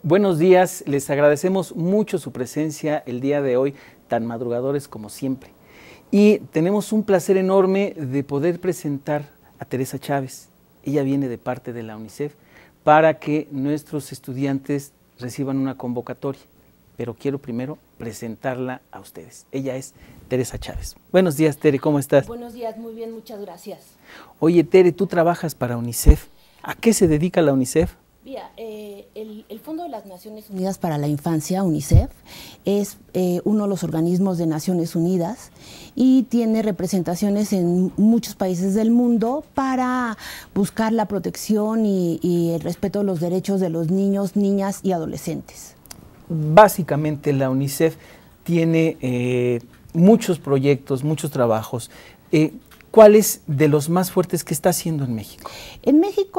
Buenos días, les agradecemos mucho su presencia el día de hoy, tan madrugadores como siempre. Y tenemos un placer enorme de poder presentar a Teresa Chávez. Ella viene de parte de la UNICEF para que nuestros estudiantes reciban una convocatoria. Pero quiero primero presentarla a ustedes. Ella es Teresa Chávez. Buenos días, Tere, ¿cómo estás? Buenos días, muy bien, muchas gracias. Oye, Tere, tú trabajas para UNICEF. ¿A qué se dedica la UNICEF? Mira, el Fondo de las Naciones Unidas para la Infancia, UNICEF, es uno de los organismos de Naciones Unidas y tiene representaciones en muchos países del mundo para buscar la protección y el respeto de los derechos de los niños, niñas y adolescentes. Básicamente la UNICEF tiene muchos proyectos, muchos trabajos. ¿Cuál es de los más fuertes que está haciendo en México? En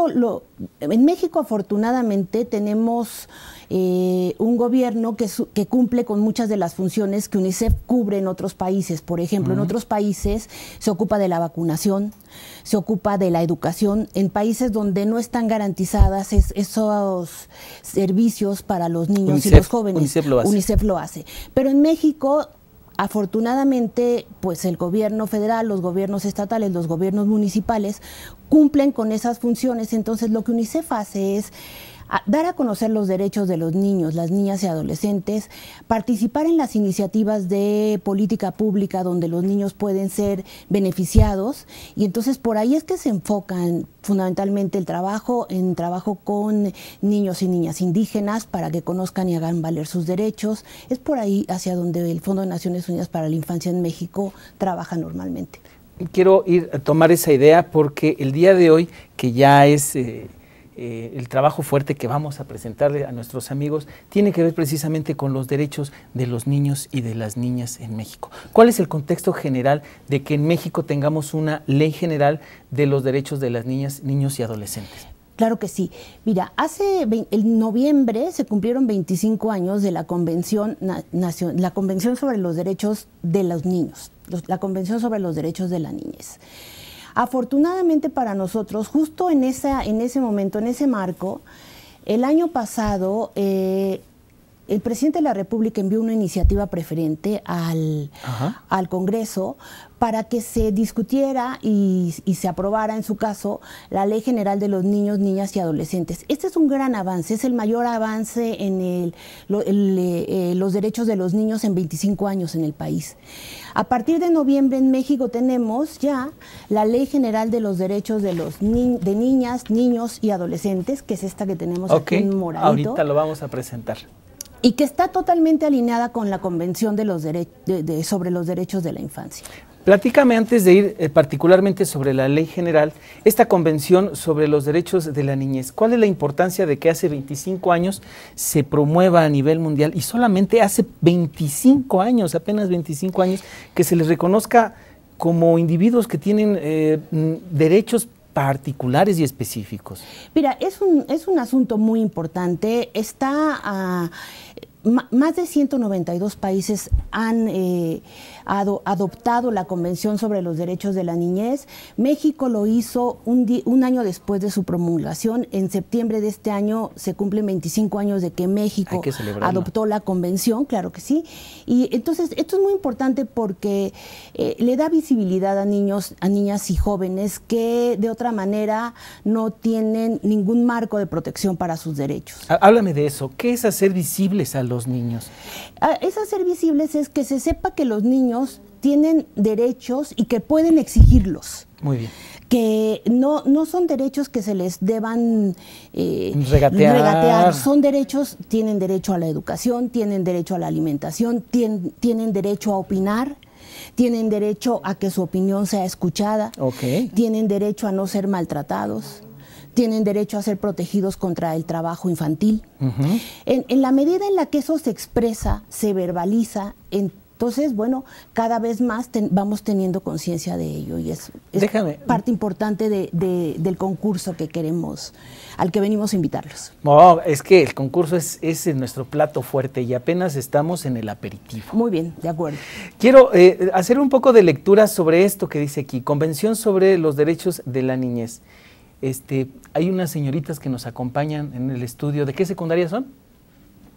México afortunadamente tenemos un gobierno que cumple con muchas de las funciones que UNICEF cubre en otros países. Por ejemplo, en otros países se ocupa de la vacunación, se ocupa de la educación. En países donde no están garantizadas esos servicios para los niños UNICEF, y los jóvenes, UNICEF lo hace. Pero en México, afortunadamente, pues el gobierno federal, los gobiernos estatales, los gobiernos municipales cumplen con esas funciones. Entonces, lo que UNICEF hace es dar a conocer los derechos de los niños, las niñas y adolescentes, participar en las iniciativas de política pública donde los niños pueden ser beneficiados, y entonces por ahí es que se enfocan fundamentalmente el trabajo con niños y niñas indígenas para que conozcan y hagan valer sus derechos. Es por ahí hacia donde el Fondo de Naciones Unidas para la Infancia en México trabaja normalmente. Quiero ir a tomar esa idea porque el día de hoy, que ya es el trabajo fuerte que vamos a presentarle a nuestros amigos, tiene que ver precisamente con los derechos de los niños y de las niñas en México. ¿Cuál es el contexto general de que en México tengamos una ley general de los derechos de las niñas, niños y adolescentes? Claro que sí. Mira, en noviembre se cumplieron 25 años de la Convención sobre los Derechos de los Niños, la Convención sobre los Derechos de la Niñez. Afortunadamente para nosotros, justo en ese momento, en ese marco, el año pasado el presidente de la República envió una iniciativa preferente al Congreso para que se discutiera y se aprobara, en su caso, la Ley General de los Niños, Niñas y Adolescentes. Este es un gran avance, es el mayor avance en los derechos de los niños en 25 años en el país. A partir de noviembre en México tenemos ya la Ley General de los Derechos de niñas, niños y adolescentes, que es esta que tenemos aquí en moradito. Ahorita lo vamos a presentar. Y que está totalmente alineada con la Convención sobre los Derechos de la Infancia. Platícame, antes de ir particularmente sobre la Ley General, esta Convención sobre los Derechos de la Niñez, ¿cuál es la importancia de que hace 25 años se promueva a nivel mundial y solamente hace 25 años, apenas 25 años, que se les reconozca como individuos que tienen derechos particulares y específicos? Mira, es un asunto muy importante. Más de 192 países han adoptado la Convención sobre los Derechos de la Niñez. México lo hizo un año después de su promulgación. En septiembre de este año se cumplen 25 años de que México adoptó la Convención, claro que sí. Y entonces esto es muy importante porque le da visibilidad a niños, a niñas y jóvenes que de otra manera no tienen ningún marco de protección para sus derechos. Háblame de eso. ¿Qué es hacer visibles a los niños? Es hacer visibles es que se sepa que los niños tienen derechos y que pueden exigirlos. Muy bien. Que no son derechos que se les deban regatear. Son derechos, tienen derecho a la educación, tienen derecho a la alimentación, tienen derecho a opinar, tienen derecho a que su opinión sea escuchada, tienen derecho a no ser maltratados, tienen derecho a ser protegidos contra el trabajo infantil. En la medida en la que eso se expresa, se verbaliza, entonces, bueno, cada vez más vamos teniendo conciencia de ello y es parte importante del concurso al que venimos a invitarlos. No, es que el concurso es nuestro plato fuerte y apenas estamos en el aperitivo. Muy bien, de acuerdo. Quiero hacer un poco de lectura sobre esto que dice aquí, Convención sobre los Derechos de la Niñez. Hay unas señoritas que nos acompañan en el estudio. ¿De qué secundaria son?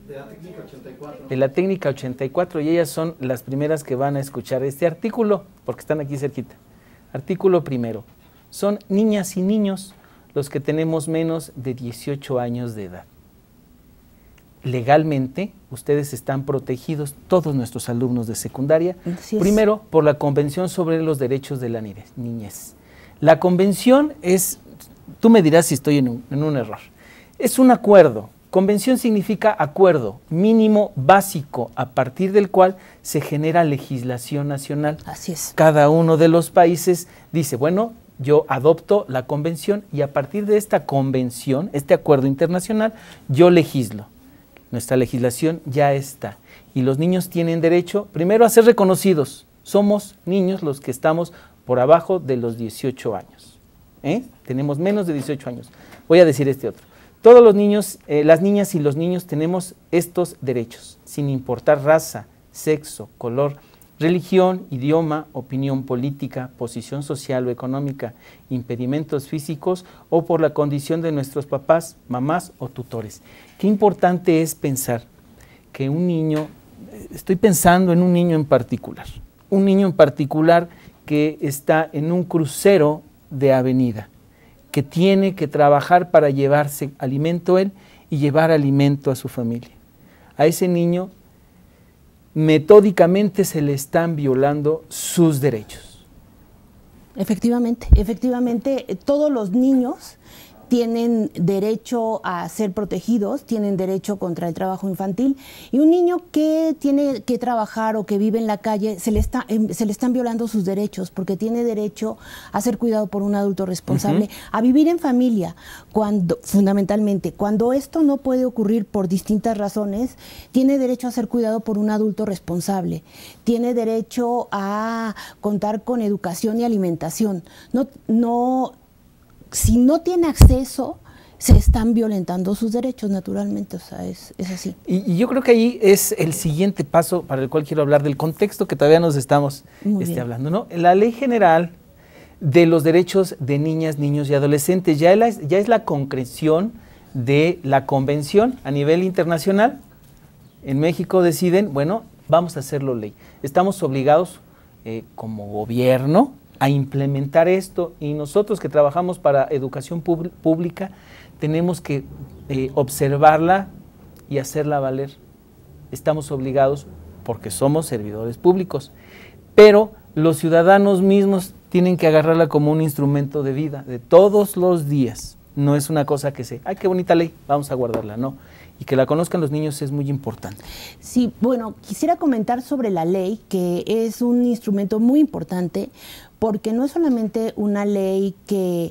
De la técnica 84. De la técnica 84, y ellas son las primeras que van a escuchar este artículo, porque están aquí cerquita. Artículo primero. Son niñas y niños los que tenemos menos de 18 años de edad. Legalmente, ustedes están protegidos, todos nuestros alumnos de secundaria, primero por la Convención sobre los Derechos de la Niñez. La convención es, tú me dirás si estoy en un error, es un acuerdo. Convención significa acuerdo mínimo básico a partir del cual se genera legislación nacional. Así es. Cada uno de los países dice, bueno, yo adopto la convención y a partir de esta convención, este acuerdo internacional, yo legislo. Nuestra legislación ya está. Y los niños tienen derecho, primero, a ser reconocidos. Somos niños los que estamos por abajo de los 18 años. Tenemos menos de 18 años. Voy a decir este otro. Todos los niños, las niñas y los niños tenemos estos derechos, sin importar raza, sexo, color, religión, idioma, opinión política, posición social o económica, impedimentos físicos o por la condición de nuestros papás, mamás o tutores. Qué importante es pensar que un niño, estoy pensando en un niño en particular que está en un crucero de avenida, que tiene que trabajar para llevarse alimento él y llevar alimento a su familia. A ese niño metódicamente se le están violando sus derechos. Efectivamente, todos los niños tienen derecho a ser protegidos, tienen derecho contra el trabajo infantil, y un niño que tiene que trabajar o que vive en la calle, se le están violando sus derechos, porque tiene derecho a ser cuidado por un adulto responsable, a vivir en familia, fundamentalmente, cuando esto no puede ocurrir por distintas razones, tiene derecho a ser cuidado por un adulto responsable, tiene derecho a contar con educación y alimentación. Si no tiene acceso, se están violentando sus derechos, naturalmente, o sea, es así. Y yo creo que ahí es el siguiente paso para el cual quiero hablar del contexto que todavía nos estamos hablando, ¿no? La Ley General de los Derechos de Niñas, Niños y Adolescentes ya es la concreción de la convención a nivel internacional. En México deciden, bueno, vamos a hacerlo ley. Estamos obligados como gobierno a implementar esto, y nosotros que trabajamos para educación pública tenemos que observarla y hacerla valer. Estamos obligados porque somos servidores públicos, pero los ciudadanos mismos tienen que agarrarla como un instrumento de vida, de todos los días. No es una cosa que ¡ay, qué bonita ley! Vamos a guardarla, no. Y que la conozcan los niños es muy importante. Sí, bueno, quisiera comentar sobre la ley, que es un instrumento muy importante, porque no es solamente una ley que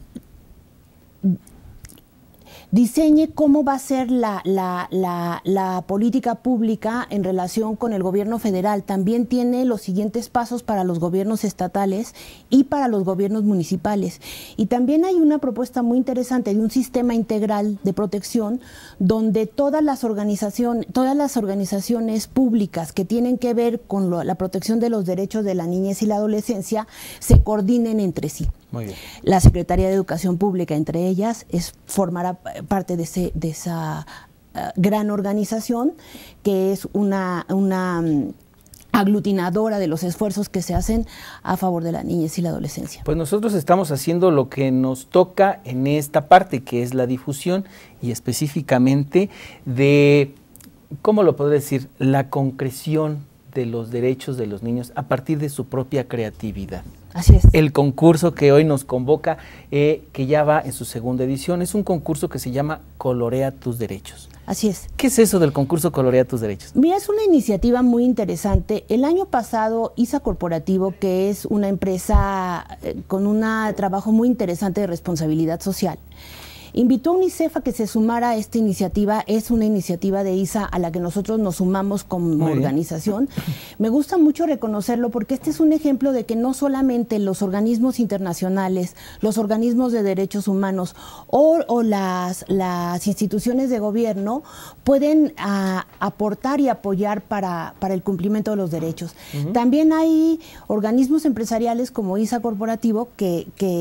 diseñe cómo va a ser la política pública en relación con el gobierno federal. También tiene los siguientes pasos para los gobiernos estatales y para los gobiernos municipales. Y también hay una propuesta muy interesante de un sistema integral de protección donde todas las organizaciones públicas que tienen que ver con la protección de los derechos de la niñez y la adolescencia se coordinen entre sí. Muy bien. La Secretaría de Educación Pública, entre ellas, formará parte de esa gran organización, que es una aglutinadora de los esfuerzos que se hacen a favor de la niñez y la adolescencia. Pues nosotros estamos haciendo lo que nos toca en esta parte, que es la difusión y específicamente de, ¿cómo lo podré decir?, la concreción de los derechos de los niños a partir de su propia creatividad. Así es. El concurso que hoy nos convoca, que ya va en su segunda edición, es un concurso que se llama Colorea tus Derechos. Así es. ¿Qué es eso del concurso Colorea tus Derechos? Mira, es una iniciativa muy interesante. El año pasado, ISA Corporativo, que es una empresa con un trabajo muy interesante de responsabilidad social, invitó a UNICEF a que se sumara a esta iniciativa. Es una iniciativa de ISA a la que nosotros nos sumamos como organización. Me gusta mucho reconocerlo porque este es un ejemplo de que no solamente los organismos internacionales, los organismos de derechos humanos o las instituciones de gobierno pueden aportar y apoyar para el cumplimiento de los derechos. También hay organismos empresariales como ISA Corporativo que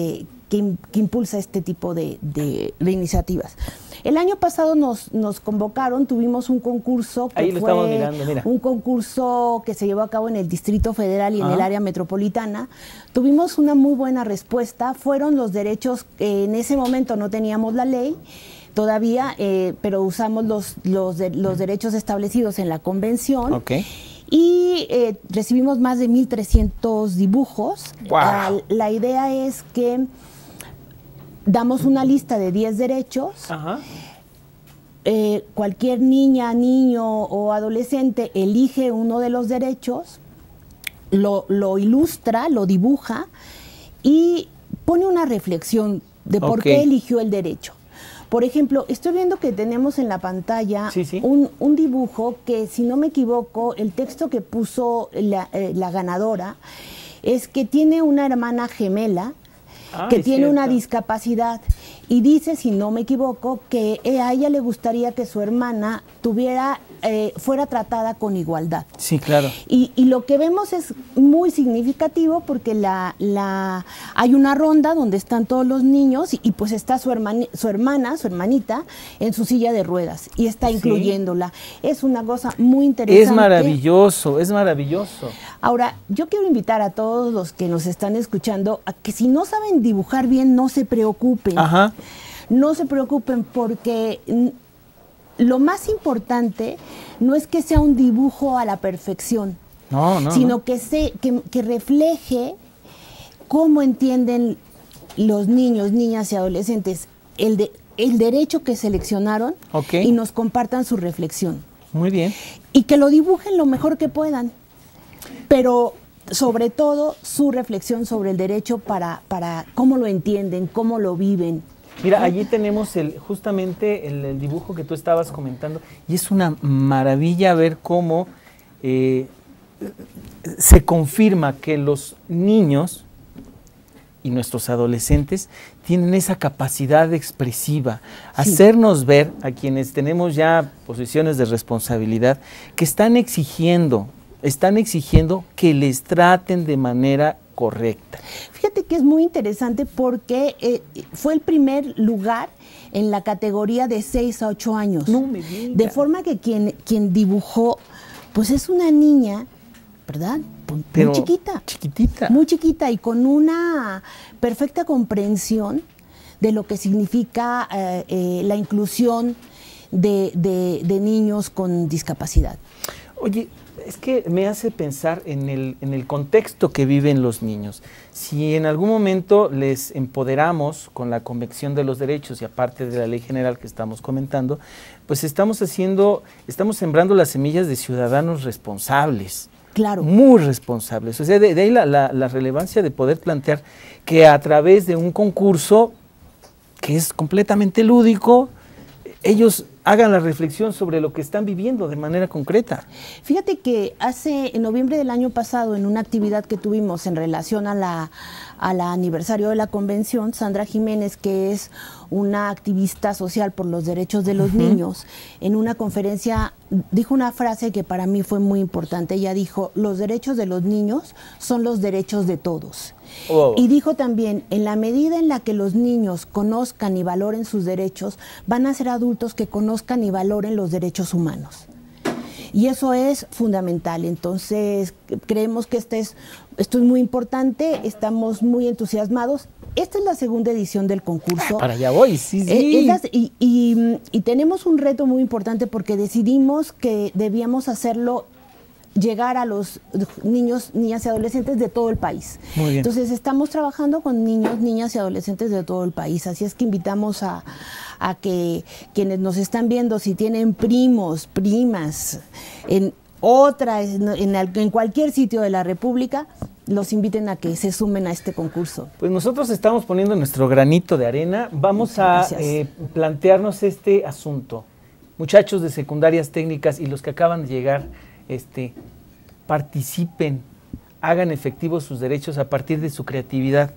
que impulsa este tipo de iniciativas. El año pasado nos convocaron, tuvimos un concurso que un concurso que se llevó a cabo en el Distrito Federal y en el área metropolitana. Tuvimos una muy buena respuesta, fueron los derechos, en ese momento no teníamos la ley todavía, pero usamos los derechos establecidos en la convención. Okay. Y recibimos más de 1,300 dibujos. Wow. La idea es que damos una lista de 10 derechos. Ajá. Cualquier niña, niño o adolescente elige uno de los derechos, lo ilustra, lo dibuja y pone una reflexión de por qué eligió el derecho. Por ejemplo, estoy viendo que tenemos en la pantalla un dibujo que, si no me equivoco, el texto que puso la ganadora es que tiene una hermana gemela que tiene una discapacidad y dice, si no me equivoco, que a ella le gustaría que su hermana fuera tratada con igualdad. Sí, claro. Y lo que vemos es muy significativo porque hay una ronda donde están todos los niños y pues está su hermanita, en su silla de ruedas y está incluyéndola. Es una cosa muy interesante. Es maravilloso, es maravilloso. Ahora, yo quiero invitar a todos los que nos están escuchando a que si no saben dibujar bien, no se preocupen. Ajá. No se preocupen porque lo más importante no es que sea un dibujo a la perfección, sino que refleje cómo entienden los niños, niñas y adolescentes el derecho que seleccionaron y nos compartan su reflexión. Muy bien. Y que lo dibujen lo mejor que puedan, pero sobre todo su reflexión sobre el derecho para cómo lo entienden, cómo lo viven. Mira, allí tenemos justamente el dibujo que tú estabas comentando y es una maravilla ver cómo se confirma que los niños y nuestros adolescentes tienen esa capacidad expresiva, hacernos ver a quienes tenemos ya posiciones de responsabilidad que están exigiendo que les traten de manera correcta. Fíjate que es muy interesante porque fue el primer lugar en la categoría de 6 a 8 años. No me digas. De forma que quien dibujó, pues es una niña, ¿verdad? Muy chiquita. Chiquitita. Muy chiquita y con una perfecta comprensión de lo que significa la inclusión de niños con discapacidad. Oye, es que me hace pensar en el contexto que viven los niños. Si en algún momento les empoderamos con la Convención de los Derechos y aparte de la ley general que estamos comentando, pues estamos sembrando las semillas de ciudadanos responsables. Claro. Muy responsables. O sea, de ahí la relevancia de poder plantear que a través de un concurso que es completamente lúdico, ellos hagan la reflexión sobre lo que están viviendo de manera concreta. Fíjate que en noviembre del año pasado, en una actividad que tuvimos en relación al aniversario de la convención, Sandra Jiménez, que es una activista social por los derechos de los niños, en una conferencia dijo una frase que para mí fue muy importante. Ella dijo, los derechos de los niños son los derechos de todos. Oh. Y dijo también, en la medida en la que los niños conozcan y valoren sus derechos, van a ser adultos que conozcan y valoren los derechos humanos. Y eso es fundamental. Entonces, creemos que esto es muy importante, estamos muy entusiasmados. Esta es la segunda edición del concurso. Para allá voy, sí. Y tenemos un reto muy importante porque decidimos que debíamos hacerlo llegar a los niños, niñas y adolescentes de todo el país. Muy bien. Entonces estamos trabajando con niños, niñas y adolescentes de todo el país. Así es que invitamos a que quienes nos están viendo, si tienen primos, primas, en cualquier sitio de la República, los inviten a que se sumen a este concurso. Pues nosotros estamos poniendo nuestro granito de arena. Vamos a plantearnos este asunto. Muchachos de secundarias técnicas y los que acaban de llegar, participen, hagan efectivos sus derechos a partir de su creatividad.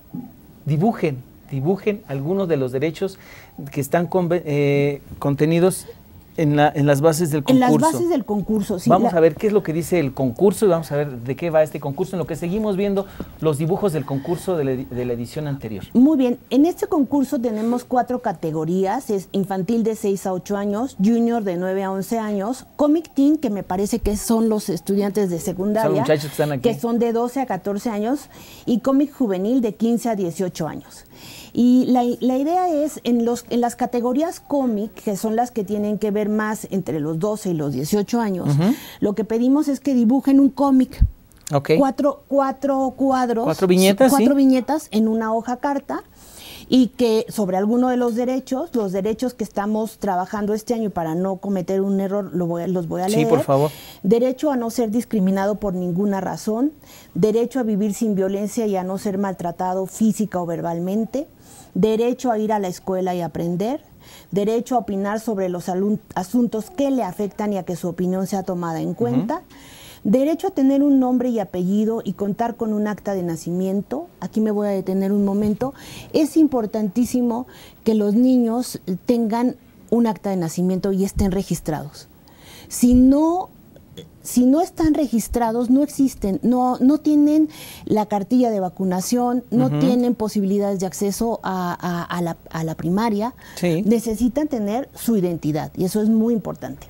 Dibujen algunos de los derechos que están contenidos En las bases del concurso. En las bases del concurso, sí. Vamos a ver qué es lo que dice el concurso y vamos a ver de qué va este concurso, en lo que seguimos viendo los dibujos del concurso de la edición anterior. Muy bien, en este concurso tenemos 4 categorías, es infantil de 6 a 8 años, junior de 9 a 11 años, comic teen, que me parece que son los estudiantes de secundaria, son los muchachos que están aquí, que son de 12 a 14 años, y cómic juvenil de 15 a 18 años. Y la idea es, en las categorías cómic, que son las que tienen que ver más entre los 12 y los 18 años, lo que pedimos es que dibujen un cómic. Okay. 4 cuadros. 4 viñetas, 4 ¿sí? viñetas en una hoja carta, y que sobre alguno de los derechos que estamos trabajando este año, para no cometer un error, los voy a leer. Sí, por favor. Derecho a no ser discriminado por ninguna razón, derecho a vivir sin violencia y a no ser maltratado física o verbalmente, derecho a ir a la escuela y aprender, derecho a opinar sobre los asuntos que le afectan y a que su opinión sea tomada en cuenta, derecho a tener un nombre y apellido y contar con un acta de nacimiento. Aquí me voy a detener un momento. Es importantísimo que los niños tengan un acta de nacimiento y estén registrados. Si no están registrados, no existen, no tienen la cartilla de vacunación, no tienen posibilidades de acceso a la primaria. Sí. Necesitan tener su identidad, y eso es muy importante.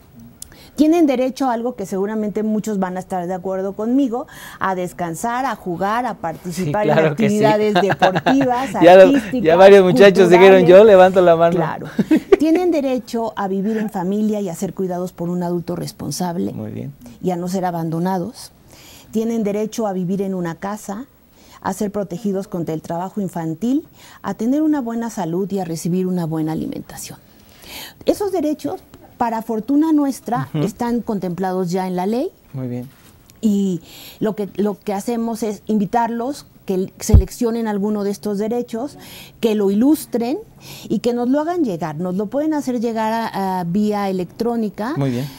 Tienen derecho a algo que seguramente muchos van a estar de acuerdo conmigo, a descansar, a jugar, a participar en actividades deportivas, artísticas, ya varios muchachos dijeron, yo levanto la mano. Claro. Tienen derecho a vivir en familia y a ser cuidados por un adulto responsable. Muy bien. Y a no ser abandonados. Tienen derecho a vivir en una casa, a ser protegidos contra el trabajo infantil, a tener una buena salud y a recibir una buena alimentación. Esos derechos, para fortuna nuestra, están contemplados ya en la ley. Muy bien. Y lo que hacemos es invitarlos que seleccionen alguno de estos derechos, que lo ilustren y que nos lo hagan llegar. Nos lo pueden hacer llegar vía electrónica. Muy bien.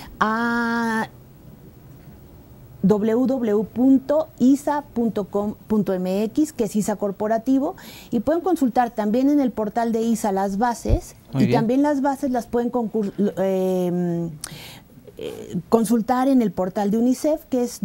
A www.isa.com.mx, que es ISA Corporativo, y pueden consultar también en el portal de ISA las bases. Muy bien. También las bases las pueden consultar en el portal de UNICEF, que es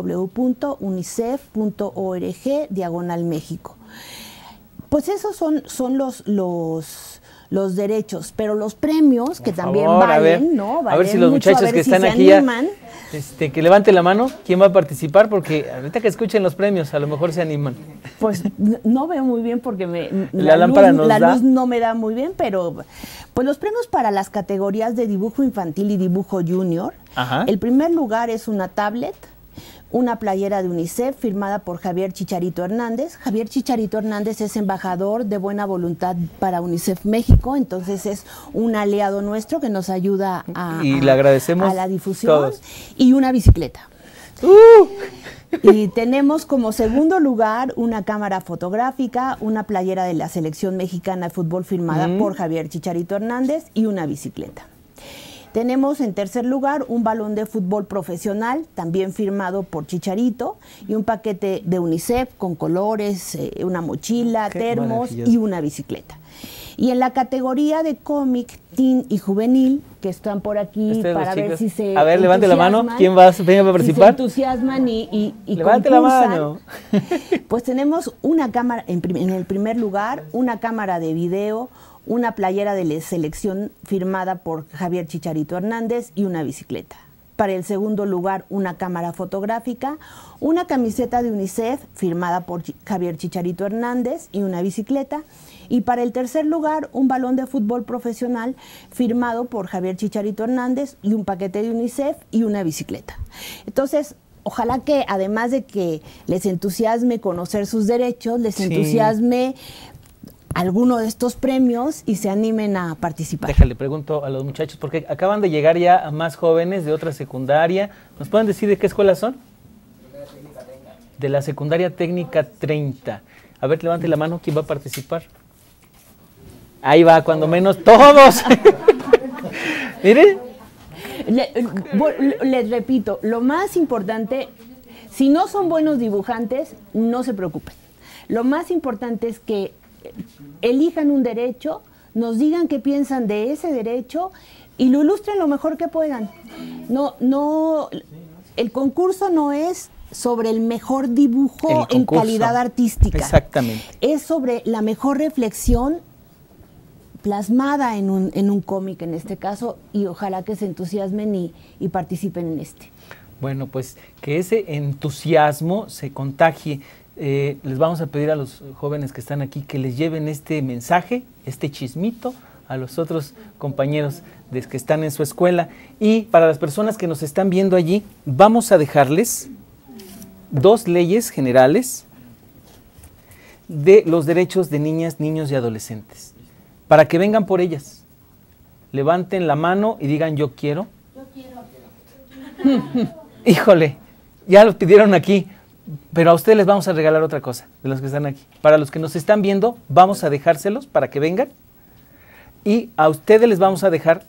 www.unicef.org/México. Pues esos son los derechos, pero los premios, que también valen, ¿no? Valen, a ver si los muchachos que están aquí ya, que levanten la mano, ¿quién va a participar? Porque ahorita que escuchen los premios, a lo mejor se animan. Pues no veo muy bien porque la luz no me da muy bien, pero pues los premios para las categorías de dibujo infantil y dibujo junior. Ajá. El primer lugar es una tablet, una playera de UNICEF firmada por Javier Chicharito Hernández. Javier Chicharito Hernández es embajador de buena voluntad para UNICEF México, entonces es un aliado nuestro que nos ayuda le agradecemos a la difusión. Todos. Y una bicicleta. Y tenemos como segundo lugar una cámara fotográfica, una playera de la selección mexicana de fútbol firmada por Javier Chicharito Hernández y una bicicleta. Tenemos en tercer lugar un balón de fútbol profesional, también firmado por Chicharito, y un paquete de UNICEF con colores, una mochila, termos y una bicicleta. Y en la categoría de cómic, teen y juvenil, que están por aquí para ver si se A ver, levante la mano. ¿Quién va a participar? Si se entusiasman y levante la mano. Pues tenemos una cámara, en el primer lugar, una cámara de video, una playera de la selección firmada por Javier Chicharito Hernández y una bicicleta. Para el segundo lugar, una cámara fotográfica, una camiseta de UNICEF firmada por Javier Chicharito Hernández y una bicicleta. Y para el tercer lugar, un balón de fútbol profesional firmado por Javier Chicharito Hernández y un paquete de UNICEF y una bicicleta. Entonces, ojalá que además de que les entusiasme conocer sus derechos, les entusiasme alguno de estos premios y se animen a participar. Déjale, pregunto a los muchachos, porque acaban de llegar ya más jóvenes de otra secundaria. ¿Nos pueden decir de qué escuela son? De la secundaria técnica 30. A ver, levante la mano, ¿quién va a participar? Ahí va, cuando menos todos. Miren. Les repito, lo más importante, si no son buenos dibujantes, no se preocupen. Lo más importante es que elijan un derecho, nos digan qué piensan de ese derecho y lo ilustren lo mejor que puedan. El concurso no es sobre el mejor dibujo en calidad artística. Exactamente. Es sobre la mejor reflexión plasmada en un cómic en este caso, y ojalá que se entusiasmen y participen en este. Bueno, pues que ese entusiasmo se contagie. Les vamos a pedir a los jóvenes que están aquí que les lleven este mensaje, este chismito, a los otros compañeros que están en su escuela. Y para las personas que nos están viendo allí, vamos a dejarles 2 leyes generales de los derechos de niñas, niños y adolescentes, para que vengan por ellas. Levanten la mano y digan yo quiero. Yo quiero. Híjole, ya los pidieron aquí, pero a ustedes les vamos a regalar otra cosa, de los que están aquí. Para los que nos están viendo, vamos a dejárselos para que vengan, y a ustedes les vamos a dejar,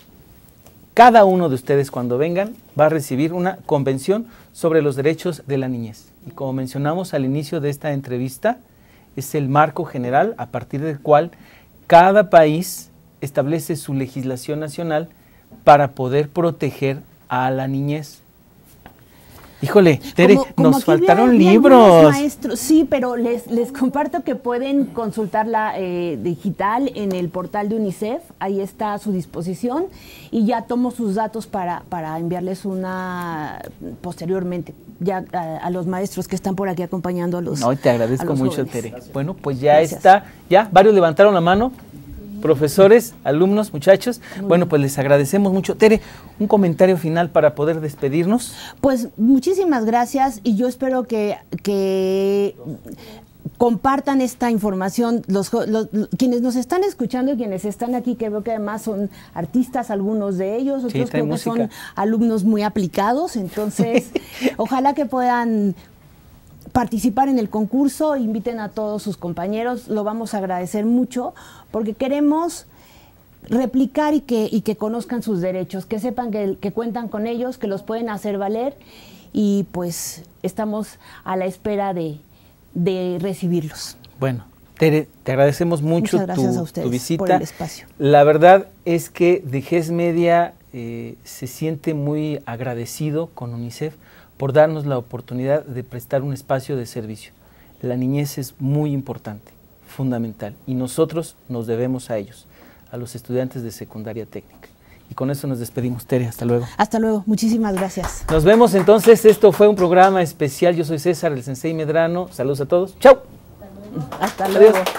cada uno de ustedes cuando vengan va a recibir una convención sobre los derechos de la niñez. Y como mencionamos al inicio de esta entrevista, es el marco general a partir del cual cada país establece su legislación nacional para poder proteger a la niñez. Híjole, Tere, nos faltaron libros. Maestros, sí, pero les comparto que pueden consultarla digital en el portal de UNICEF, ahí está a su disposición, y ya tomo sus datos para enviarles una posteriormente, ya a los maestros que están por aquí acompañando a los No, te agradezco mucho, jóvenes. Tere. Bueno, pues ya está, ya varios levantaron la mano. Profesores, alumnos, muchachos, bueno, pues les agradecemos mucho. Tere, un comentario final para poder despedirnos. Pues muchísimas gracias, y yo espero que compartan esta información, quienes nos están escuchando y quienes están aquí, que veo que además son artistas, algunos de ellos, otros creo que son alumnos muy aplicados, entonces ojalá que puedan participar en el concurso, inviten a todos sus compañeros, lo vamos a agradecer mucho, porque queremos replicar y que conozcan sus derechos, que sepan que cuentan con ellos, que los pueden hacer valer, y pues estamos a la espera de recibirlos. Bueno, Tere, te agradecemos mucho tu visita. Por el espacio. La verdad es que de GES Media se siente muy agradecido con UNICEF por darnos la oportunidad de prestar un espacio de servicio. La niñez es muy importante, fundamental, y nosotros nos debemos a ellos, a los estudiantes de secundaria técnica. Y con eso nos despedimos, Tere, hasta luego. Hasta luego, muchísimas gracias. Nos vemos entonces, esto fue un programa especial, yo soy César, el Sensei Medrano, saludos a todos, ¡chao! Hasta luego. Adiós.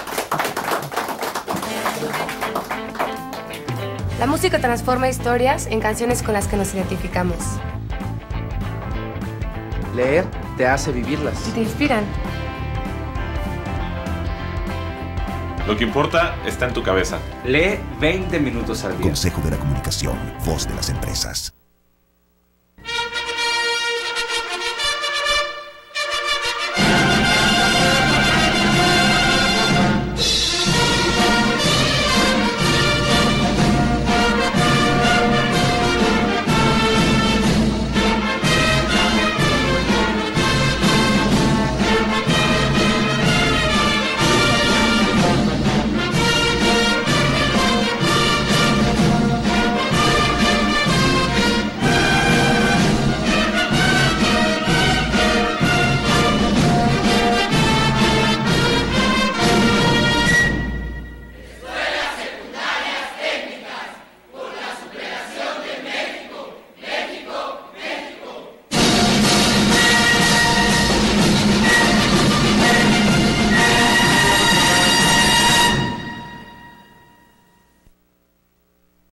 La música transforma historias en canciones con las que nos identificamos. Leer te hace vivirlas. Y te inspiran. Lo que importa está en tu cabeza. Lee 20 minutos al día. Consejo de la Comunicación, voz de las empresas.